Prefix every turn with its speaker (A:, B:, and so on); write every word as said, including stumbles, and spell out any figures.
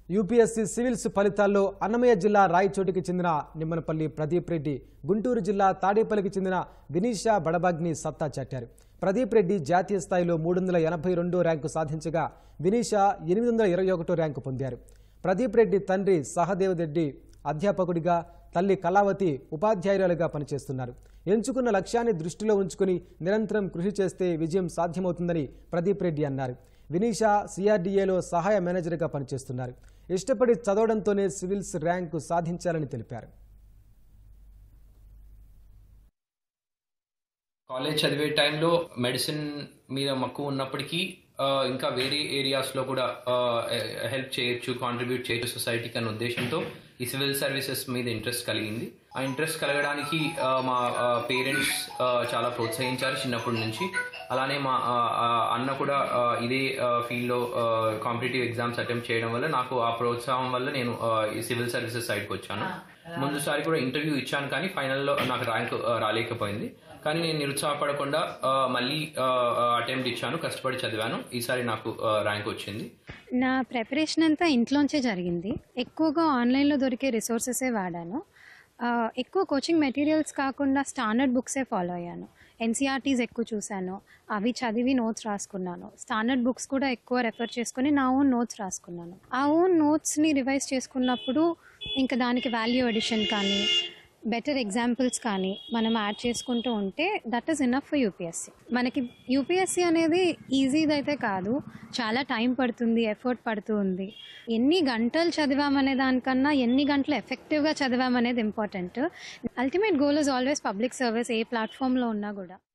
A: UPSC civils ఫలితాల్లో అన్నమయ్య జిల్లా రాయచోటికి చెందిన నిమ్మనపల్లి ప్రదీప్ రెడ్డి, గుంటూరు జిల్లా తాడేపల్లికి చెందిన వినీషా బడబాగ్ని సత్తా చాటారు. ప్రదీప్ రెడ్డి జాతీయ స్థాయిలో మూడు వందల ఎనభై రెండో ర్యాంకు సాధించగా వినీషా ఎనిమిది వందల ఇరవై ఒకటో ర్యాంకు పొందారు. ప్రదీప్ రెడ్డి తండ్రి సహదేవ్ రెడ్డి అధ్యాపకుడిగా, తల్లి కళావతి ఉపాధ్యాయురాలుగా పనిచేస్తున్నారు. ఎంచుకున్న లక్ష్యాన్ని దృష్టిలో ఉంచుకుని నిరంతరం కృషి చేస్తే విజయం సాధ్యమవుతుందని ప్రదీప్ రెడ్డి అన్నారు. వినీషా సిఆర్డీఏలో సహాయ మేనేజర్గా పనిచేస్తున్నారు. ఇష్టపడి చదవడంతోనే సివిల్స్ ర్యాంకు సాధించాలని తెలిపారు.
B: కాలేజ్ చదివే టైంలో మెడిసిన్ మీద మక్కువ ఉన్నప్పటికీ ఇంకా వేరే ఏరియాస్లో కూడా హెల్ప్ చేయొచ్చు, కాంట్రిబ్యూట్ చేయొచ్చు సొసైటీకి అనే ఉద్దేశంతో ఈ సివిల్ సర్వీసెస్ మీద ఇంట్రెస్ట్ కలిగింది. ఆ ఇంట్రెస్ట్ కలగడానికి మా పేరెంట్స్ చాలా ప్రోత్సహించారు చిన్నప్పటి నుంచి. అలానే మా అన్న కూడా ఇదే ఫీల్డ్లో కాంపిటేటివ్ ఎగ్జామ్స్ అటెంప్ట్ చేయడం వల్ల నాకు ఆ ప్రోత్సాహం వల్ల నేను ఈ సివిల్ సర్వీసెస్ సైడ్కి వచ్చాను. ముందుసారి కూడా ఇంటర్వ్యూ ఇచ్చాను, కానీ ఫైనల్లో నాకు ర్యాంక్ రాలేకపోయింది. కానీ నేను నిరుత్సాహపడకుండా మళ్ళీ అటెంప్ట్ ఇచ్చాను, కష్టపడి చదివాను. ఈసారి నాకు ర్యాంక్ వచ్చింది.
C: నా ప్రిపరేషన్ అంతా ఇంట్లోంచే జరిగింది. ఎక్కువగా ఆన్లైన్లో దొరికే రిసోర్సెసే వాడాను. ఎక్కువ కోచింగ్ మెటీరియల్స్ కాకుండా స్టాండర్డ్ బుక్సే ఫాలో అయ్యాను. ఎన్సీఆర్టీస్ ఎక్కువ చూశాను, అవి చదివి నోట్స్ రాసుకున్నాను. స్టాండర్డ్ బుక్స్ కూడా ఎక్కువ రెఫర్ చేసుకుని నా ఓన్ నోట్స్ రాసుకున్నాను. ఆ ఓన్ నోట్స్ని రివైజ్ చేసుకున్నప్పుడు ఇంకా దానికి వాల్యూ ఎడిషన్ కానీ, బెటర్ ఎగ్జాంపుల్స్ కానీ మనం యాడ్ చేసుకుంటూ ఉంటే that is enough for UPSC. మనకి యూపీఎస్సీ అనేది ఈజీది అయితే కాదు, చాలా టైం పడుతుంది, ఎఫర్ట్ పడుతూ ఉంది. ఎన్ని గంటలు చదివామనే దానికన్నా ఎన్ని గంటలు ఎఫెక్టివ్గా చదివామనేది important. Ultimate goal is always public service, ఏ ప్లాట్ఫామ్లో ఉన్నా కూడా.